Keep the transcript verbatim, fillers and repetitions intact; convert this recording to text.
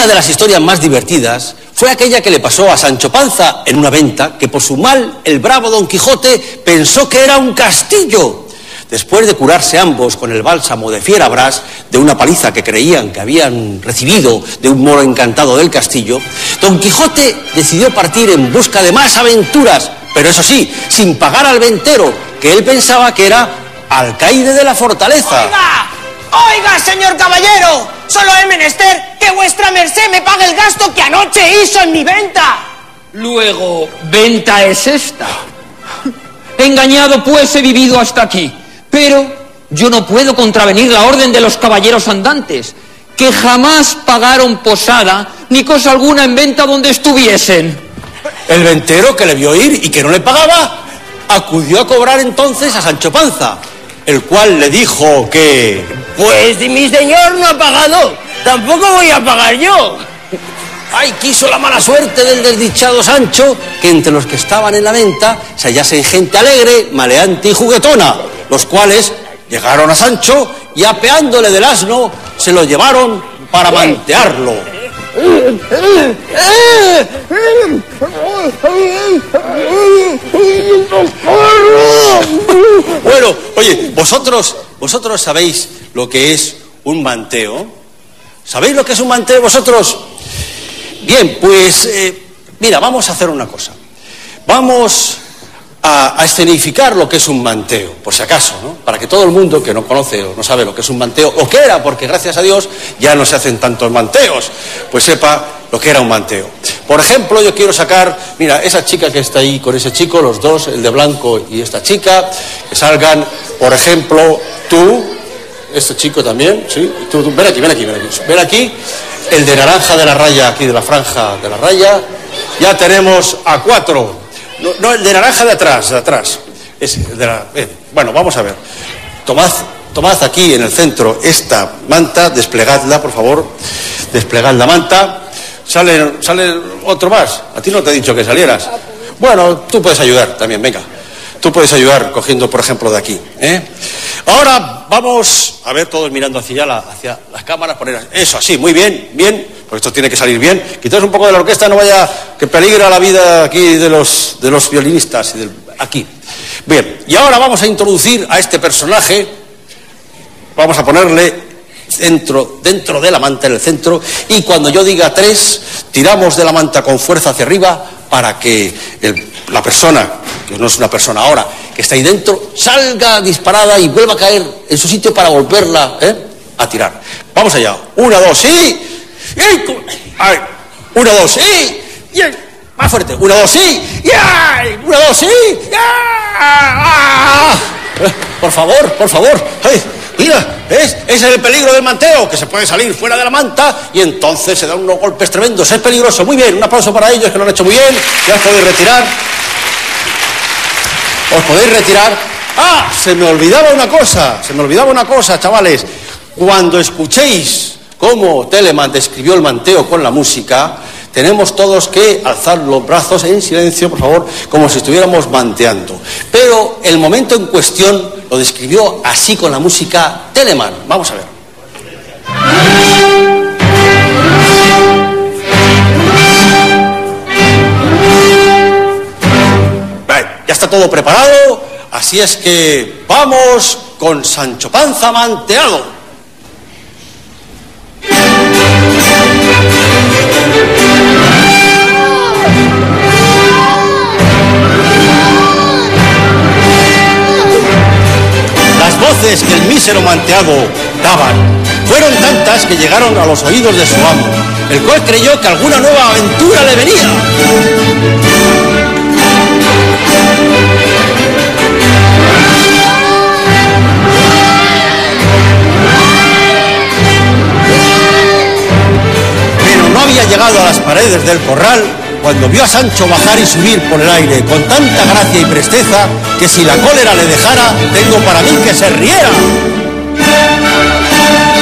una de las historias más divertidas fue aquella que le pasó a Sancho Panza en una venta, que por su mal el bravo Don Quijote pensó que era un castillo. Después de curarse ambos con el bálsamo de Fierabras, de una paliza que creían que habían recibido de un moro encantado del castillo, Don Quijote decidió partir en busca de más aventuras, pero eso sí, sin pagar al ventero, que él pensaba que era alcaide de la fortaleza. ¡Oiga! ¡Oiga, señor caballero! Solo he menester que vuestra merced me pague el gasto que anoche hizo en mi venta. Luego, ¿venta es esta? Engañado pues he vivido hasta aquí, pero yo no puedo contravenir la orden de los caballeros andantes, que jamás pagaron posada ni cosa alguna en venta donde estuviesen. El ventero, que le vio ir y que no le pagaba, acudió a cobrar entonces a Sancho Panza, el cual le dijo que... Pues si mi señor no ha pagado, tampoco voy a pagar yo. Ay, quiso la mala suerte del desdichado Sancho que entre los que estaban en la venta se hallase gente alegre, maleante y juguetona, los cuales llegaron a Sancho y apeándole del asno se lo llevaron para mantearlo. Bueno, oye, vosotros, vosotros sabéis lo que es un manteo. ¿Sabéis lo que es un manteo vosotros? Bien, pues eh, mira, vamos a hacer una cosa. Vamos a, a escenificar lo que es un manteo, por si acaso, ¿no? Para que todo el mundo que no conoce o no sabe lo que es un manteo, o que era, porque gracias a Dios ya no se hacen tantos manteos, pues sepa lo que era un manteo. Por ejemplo, yo quiero sacar, mira, esa chica que está ahí con ese chico, los dos, el de blanco y esta chica, que salgan, por ejemplo, tú, este chico también, sí, tú, tú, ven aquí, ven aquí, ven aquí, ven aquí, el de naranja de la raya, aquí de la franja de la raya, ya tenemos a cuatro, no, no el de naranja de atrás, de atrás, ese, el de la, eh, bueno, vamos a ver, tomad, tomad aquí en el centro esta manta, desplegadla, por favor, desplegad la manta. Sale, sale otro más. A ti no te he dicho que salieras. Bueno, tú puedes ayudar también, venga. Tú puedes ayudar cogiendo, por ejemplo, de aquí, ¿eh? Ahora vamos a ver todos mirando hacia, la, hacia las cámaras, poner eso así, muy bien, bien, porque esto tiene que salir bien. Quitaos un poco de la orquesta, no vaya que peligra la vida aquí de los, de los violinistas. Y del, aquí. Bien, y ahora vamos a introducir a este personaje. Vamos a ponerle Dentro, dentro de la manta, en el centro, y cuando yo diga tres, tiramos de la manta con fuerza hacia arriba para que el, la persona, que no es una persona ahora, que está ahí dentro, salga disparada y vuelva a caer en su sitio para volverla ¿eh? a tirar. Vamos allá. Una, dos, sí. Ay. Una, dos, sí. Más fuerte. Una, dos, sí. Una, dos, sí. Por favor, por favor. Ay. Mira, ¿ves? Ese es el peligro del manteo, que se puede salir fuera de la manta y entonces se dan unos golpes tremendos. Es peligroso. Muy bien, un aplauso para ellos que lo han hecho muy bien. Ya os podéis retirar. Os podéis retirar. Ah, se me olvidaba una cosa, se me olvidaba una cosa, chavales. Cuando escuchéis cómo Telemann describió el manteo con la música, tenemos todos que alzar los brazos en silencio, por favor, como si estuviéramos manteando. Pero el momento en cuestión lo describió así con la música Telemann. Vamos a ver. Bien, ya está todo preparado, así es que vamos con Sancho Panza manteado. Las voces que el mísero manteado daban fueron tantas que llegaron a los oídos de su amo, el cual creyó que alguna nueva aventura le venía. Pero no había llegado a las paredes del corral cuando vio a Sancho bajar y subir por el aire con tanta gracia y presteza que si la cólera le dejara, tengo para mí que se riera.